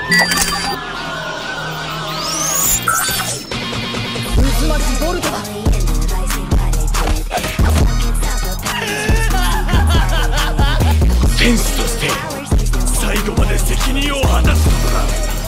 渦巻きボルトだ。 天使として最後まで責任を果たすことだ。